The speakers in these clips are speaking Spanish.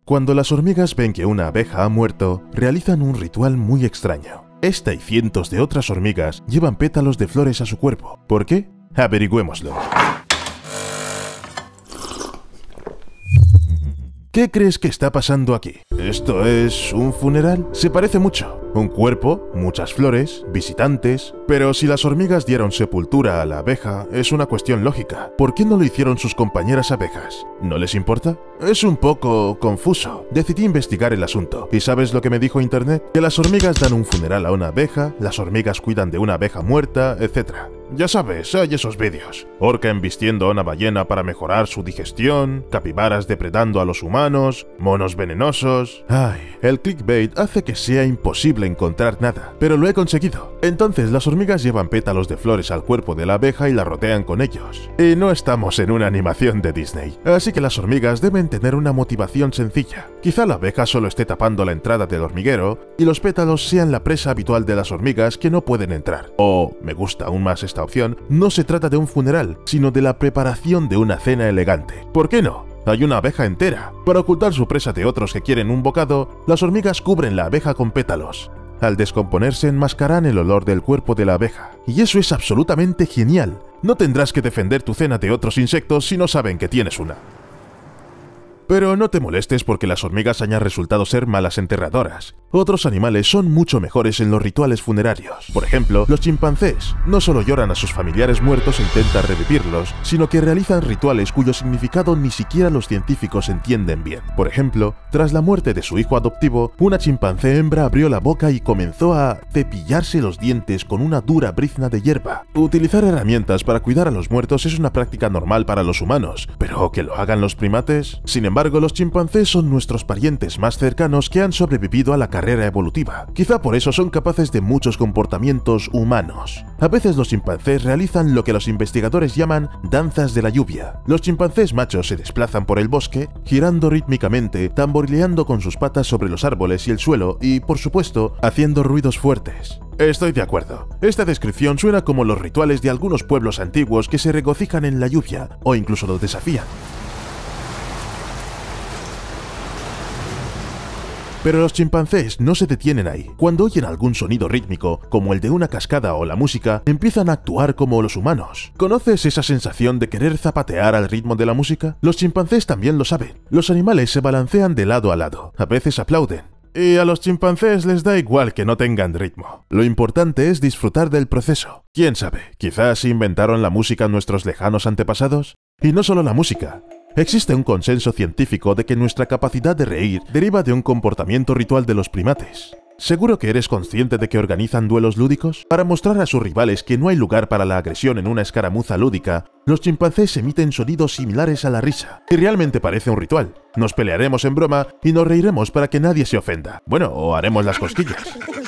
Cuando las hormigas ven que una abeja ha muerto, realizan un ritual muy extraño. Esta y cientos de otras hormigas llevan pétalos de flores a su cuerpo. ¿Por qué? Averigüémoslo. ¿Qué crees que está pasando aquí? ¿Esto es un funeral? Se parece mucho. Un cuerpo, muchas flores, visitantes... Pero si las hormigas dieron sepultura a la abeja, es una cuestión lógica. ¿Por qué no lo hicieron sus compañeras abejas? ¿No les importa? Es un poco confuso. Decidí investigar el asunto. ¿Y sabes lo que me dijo internet? Que las hormigas dan un funeral a una abeja, las hormigas cuidan de una abeja muerta, etc. Ya sabes, hay esos vídeos. Orca embistiendo a una ballena para mejorar su digestión, capibaras depredando a los humanos, monos venenosos... Ay, el clickbait hace que sea imposible encontrar nada, pero lo he conseguido. Entonces las hormigas llevan pétalos de flores al cuerpo de la abeja y la rodean con ellos. Y no estamos en una animación de Disney, así que las hormigas deben tener una motivación sencilla. Quizá la abeja solo esté tapando la entrada del hormiguero y los pétalos sean la presa habitual de las hormigas que no pueden entrar. O, me gusta aún más esta opción, no se trata de un funeral, sino de la preparación de una cena elegante. ¿Por qué no? Hay una abeja entera. Para ocultar su presa de otros que quieren un bocado, las hormigas cubren la abeja con pétalos. Al descomponerse enmascaran el olor del cuerpo de la abeja. Y eso es absolutamente genial. No tendrás que defender tu cena de otros insectos si no saben que tienes una. Pero no te molestes porque las hormigas hayan resultado ser malas enterradoras. Otros animales son mucho mejores en los rituales funerarios. Por ejemplo, los chimpancés no solo lloran a sus familiares muertos e intentan revivirlos, sino que realizan rituales cuyo significado ni siquiera los científicos entienden bien. Por ejemplo, tras la muerte de su hijo adoptivo, una chimpancé hembra abrió la boca y comenzó a cepillarse los dientes con una dura brizna de hierba. Utilizar herramientas para cuidar a los muertos es una práctica normal para los humanos, pero ¿que lo hagan los primates? Sin embargo, los chimpancés son nuestros parientes más cercanos que han sobrevivido a la carrera evolutiva. Quizá por eso son capaces de muchos comportamientos humanos. A veces los chimpancés realizan lo que los investigadores llaman danzas de la lluvia. Los chimpancés machos se desplazan por el bosque, girando rítmicamente, tamborileando con sus patas sobre los árboles y el suelo y, por supuesto, haciendo ruidos fuertes. Estoy de acuerdo. Esta descripción suena como los rituales de algunos pueblos antiguos que se regocijan en la lluvia o incluso los desafían. Pero los chimpancés no se detienen ahí. Cuando oyen algún sonido rítmico, como el de una cascada o la música, empiezan a actuar como los humanos. ¿Conoces esa sensación de querer zapatear al ritmo de la música? Los chimpancés también lo saben. Los animales se balancean de lado a lado. A veces aplauden. Y a los chimpancés les da igual que no tengan ritmo. Lo importante es disfrutar del proceso. ¿Quién sabe? Quizás inventaron la música nuestros lejanos antepasados. Y no solo la música. Existe un consenso científico de que nuestra capacidad de reír deriva de un comportamiento ritual de los primates. ¿Seguro que eres consciente de que organizan duelos lúdicos? Para mostrar a sus rivales que no hay lugar para la agresión en una escaramuza lúdica, los chimpancés emiten sonidos similares a la risa. Y realmente parece un ritual. Nos pelearemos en broma y nos reiremos para que nadie se ofenda. Bueno, o haremos las cosquillas.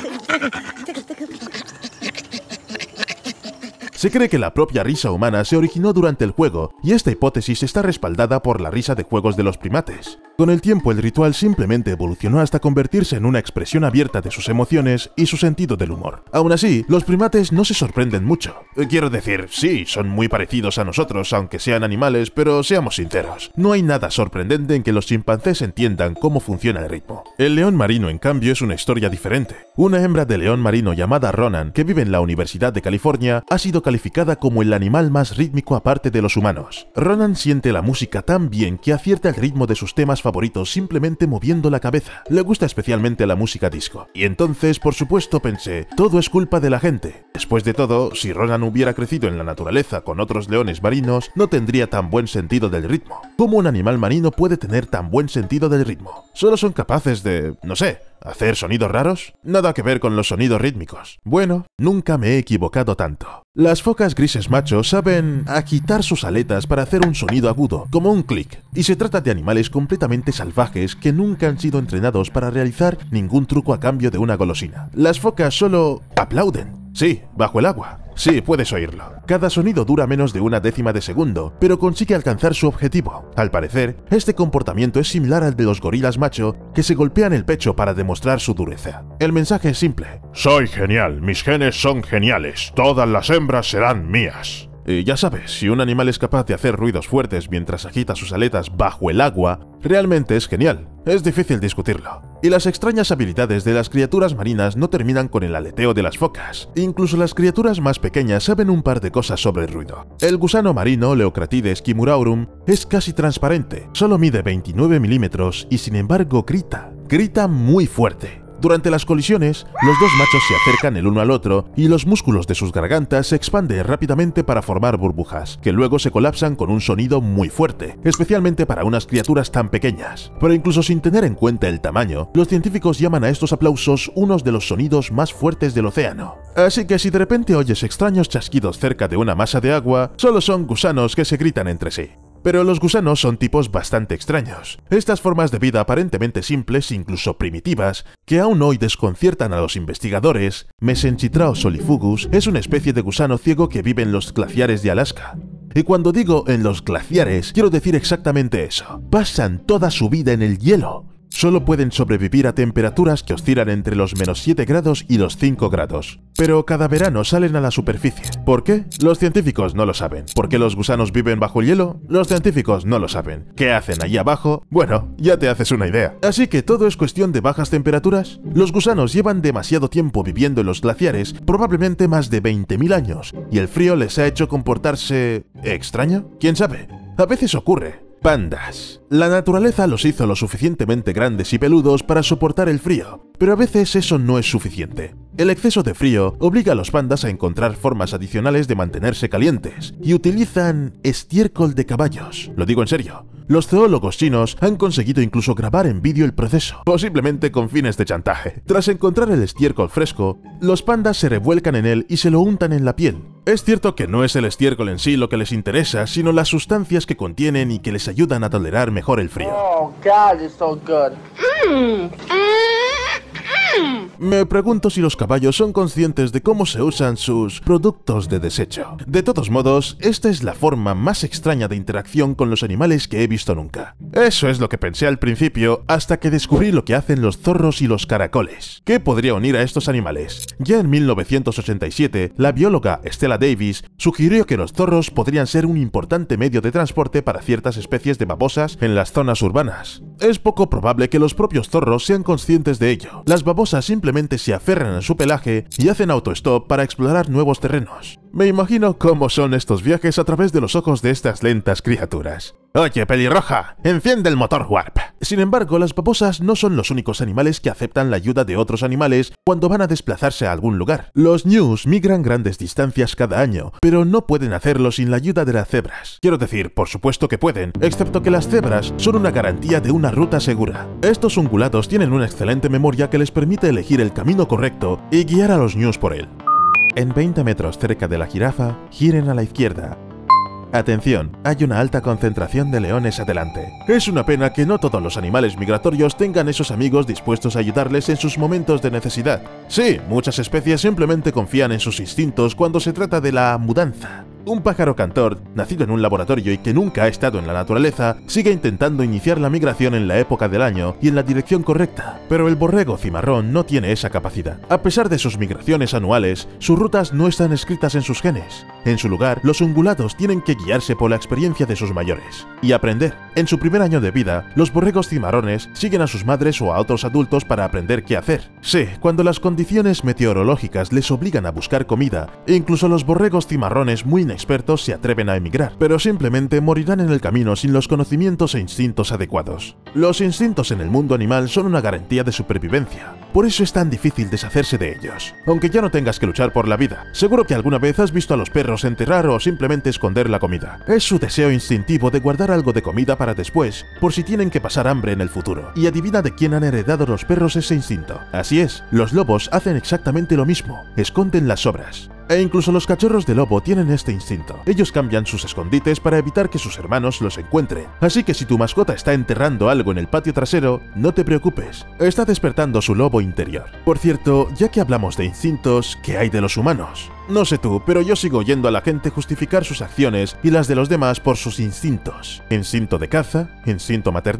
Se cree que la propia risa humana se originó durante el juego, y esta hipótesis está respaldada por la risa de juegos de los primates. Con el tiempo el ritual simplemente evolucionó hasta convertirse en una expresión abierta de sus emociones y su sentido del humor. Aún así, los primates no se sorprenden mucho. Quiero decir, sí, son muy parecidos a nosotros, aunque sean animales, pero seamos sinceros. No hay nada sorprendente en que los chimpancés entiendan cómo funciona el ritmo. El león marino, en cambio, es una historia diferente. Una hembra de león marino llamada Ronan, que vive en la Universidad de California, ha sido calificada como el animal más rítmico aparte de los humanos. Ronan siente la música tan bien que acierta el ritmo de sus temas favoritos simplemente moviendo la cabeza. Le gusta especialmente la música disco. Y entonces, por supuesto, pensé, todo es culpa de la gente. Después de todo, si Ronan hubiera crecido en la naturaleza con otros leones marinos, no tendría tan buen sentido del ritmo. ¿Cómo un animal marino puede tener tan buen sentido del ritmo? Solo son capaces de, no sé, ¿hacer sonidos raros? Nada que ver con los sonidos rítmicos. Bueno, nunca me he equivocado tanto. Las focas grises machos saben agitar sus aletas para hacer un sonido agudo, como un clic, y se trata de animales completamente salvajes que nunca han sido entrenados para realizar ningún truco a cambio de una golosina. Las focas solo aplauden. Sí, bajo el agua. Sí, puedes oírlo. Cada sonido dura menos de una décima de segundo, pero consigue alcanzar su objetivo. Al parecer, este comportamiento es similar al de los gorilas macho que se golpean el pecho para demostrar su dureza. El mensaje es simple. Soy genial, mis genes son geniales, todas las hembras serán mías. Y ya sabes, si un animal es capaz de hacer ruidos fuertes mientras agita sus aletas bajo el agua, realmente es genial. es difícil discutirlo. Y las extrañas habilidades de las criaturas marinas no terminan con el aleteo de las focas. Incluso las criaturas más pequeñas saben un par de cosas sobre el ruido. El gusano marino Leucratides kimuraurum es casi transparente, solo mide 29 milímetros y sin embargo grita muy fuerte. Durante las colisiones, los dos machos se acercan el uno al otro y los músculos de sus gargantas se expanden rápidamente para formar burbujas, que luego se colapsan con un sonido muy fuerte, especialmente para unas criaturas tan pequeñas. Pero incluso sin tener en cuenta el tamaño, los científicos llaman a estos aplausos unos de los sonidos más fuertes del océano. Así que si de repente oyes extraños chasquidos cerca de una masa de agua, solo son gusanos que se gritan entre sí. Pero los gusanos son tipos bastante extraños. Estas formas de vida aparentemente simples, incluso primitivas, que aún hoy desconciertan a los investigadores, Mesenchitraos solifugus es una especie de gusano ciego que vive en los glaciares de Alaska. Y cuando digo en los glaciares, quiero decir exactamente eso. Pasan toda su vida en el hielo. Solo pueden sobrevivir a temperaturas que oscilan entre los -7 grados y los 5 grados. Pero cada verano salen a la superficie. ¿Por qué? Los científicos no lo saben. ¿Por qué los gusanos viven bajo el hielo? Los científicos no lo saben. ¿Qué hacen allí abajo? Bueno, ya te haces una idea. Así que todo es cuestión de bajas temperaturas. Los gusanos llevan demasiado tiempo viviendo en los glaciares, probablemente más de 20.000 años, y el frío les ha hecho comportarse... ¿extraño? ¿Quién sabe? A veces ocurre. Pandas. La naturaleza los hizo lo suficientemente grandes y peludos para soportar el frío, pero a veces eso no es suficiente. El exceso de frío obliga a los pandas a encontrar formas adicionales de mantenerse calientes, y utilizan estiércol de caballos. Lo digo en serio. Los zoólogos chinos han conseguido incluso grabar en vídeo el proceso, posiblemente con fines de chantaje. Tras encontrar el estiércol fresco, los pandas se revuelcan en él y se lo untan en la piel. Es cierto que no es el estiércol en sí lo que les interesa, sino las sustancias que contienen y que les ayudan a tolerar mejor el frío. Oh God, it's so good. Me pregunto si los caballos son conscientes de cómo se usan sus productos de desecho. De todos modos, esta es la forma más extraña de interacción con los animales que he visto nunca. Eso es lo que pensé al principio, hasta que descubrí lo que hacen los zorros y los caracoles. ¿Qué podría unir a estos animales? Ya en 1987, la bióloga Stella Davis sugirió que los zorros podrían ser un importante medio de transporte para ciertas especies de babosas en las zonas urbanas. Es poco probable que los propios zorros sean conscientes de ello. Las babosas simplemente se aferran a su pelaje y hacen autostop para explorar nuevos terrenos. Me imagino cómo son estos viajes a través de los ojos de estas lentas criaturas. Oye, pelirroja, enciende el motor Warp. Sin embargo, las babosas no son los únicos animales que aceptan la ayuda de otros animales cuando van a desplazarse a algún lugar. Los ñus migran grandes distancias cada año, pero no pueden hacerlo sin la ayuda de las cebras. Quiero decir, por supuesto que pueden, excepto que las cebras son una garantía de una ruta segura. Estos ungulados tienen una excelente memoria que les permite elegir el camino correcto y guiar a los ñus por él. En 20 metros cerca de la jirafa, giren a la izquierda. Atención, hay una alta concentración de leones adelante. Es una pena que no todos los animales migratorios tengan esos amigos dispuestos a ayudarles en sus momentos de necesidad. Sí, muchas especies simplemente confían en sus instintos cuando se trata de la mudanza. Un pájaro cantor, nacido en un laboratorio y que nunca ha estado en la naturaleza, sigue intentando iniciar la migración en la época del año y en la dirección correcta. Pero el borrego cimarrón no tiene esa capacidad. A pesar de sus migraciones anuales, sus rutas no están escritas en sus genes. En su lugar, los ungulados tienen que guiarse por la experiencia de sus mayores y aprender. En su primer año de vida, los borregos cimarrones siguen a sus madres o a otros adultos para aprender qué hacer. Sí, cuando las condiciones meteorológicas les obligan a buscar comida, incluso los borregos cimarrones muy inexpertos se atreven a emigrar, pero simplemente morirán en el camino sin los conocimientos e instintos adecuados. Los instintos en el mundo animal son una garantía de supervivencia. Por eso es tan difícil deshacerse de ellos, aunque ya no tengas que luchar por la vida. Seguro que alguna vez has visto a los perros enterrar o simplemente esconder la comida. Es su deseo instintivo de guardar algo de comida para después, por si tienen que pasar hambre en el futuro. Y adivina de quién han heredado los perros ese instinto. Así es, los lobos hacen exactamente lo mismo, esconden las sobras. E incluso los cachorros de lobo tienen este instinto. Ellos cambian sus escondites para evitar que sus hermanos los encuentren. Así que si tu mascota está enterrando algo en el patio trasero, no te preocupes. Está despertando su lobo interior. Por cierto, ya que hablamos de instintos, ¿qué hay de los humanos? No sé tú, pero yo sigo oyendo a la gente justificar sus acciones y las de los demás por sus instintos. Instinto de caza, instinto maternal,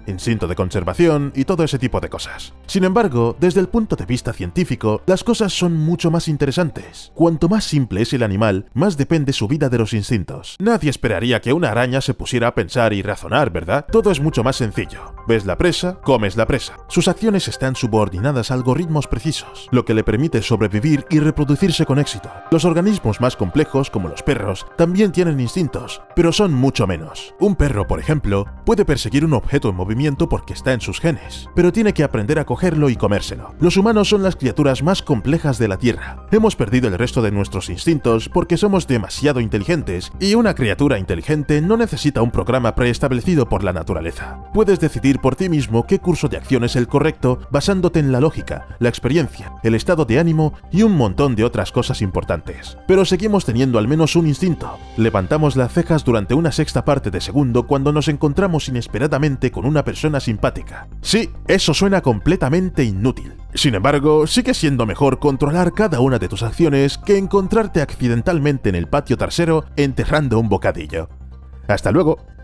instinto de conservación y todo ese tipo de cosas. Sin embargo, desde el punto de vista científico, las cosas son mucho más interesantes. Cuanto más simple es el animal, más depende su vida de los instintos. Nadie esperaría que una araña se pusiera a pensar y razonar, ¿verdad? Todo es mucho más sencillo. Ves la presa, comes la presa. Sus acciones están subordinadas a algoritmos precisos, lo que le permite sobrevivir y reproducirse con éxito. Los organismos más complejos, como los perros, también tienen instintos, pero son mucho menos. Un perro, por ejemplo, puede perseguir un objeto en movimiento porque está en sus genes, pero tiene que aprender a cogerlo y comérselo. Los humanos son las criaturas más complejas de la Tierra. Hemos perdido el resto de nuestros instintos porque somos demasiado inteligentes, y una criatura inteligente no necesita un programa preestablecido por la naturaleza. Puedes decidir por ti mismo qué curso de acción es el correcto basándote en la lógica, la experiencia, el estado de ánimo y un montón de otras cosas importantes. Pero seguimos teniendo al menos un instinto. Levantamos las cejas durante una sexta parte de segundo cuando nos encontramos inesperadamente con una persona simpática. Sí, eso suena completamente inútil. Sin embargo, sigue siendo mejor controlar cada una de tus acciones que encontrarte accidentalmente en el patio trasero enterrando un bocadillo. ¡Hasta luego!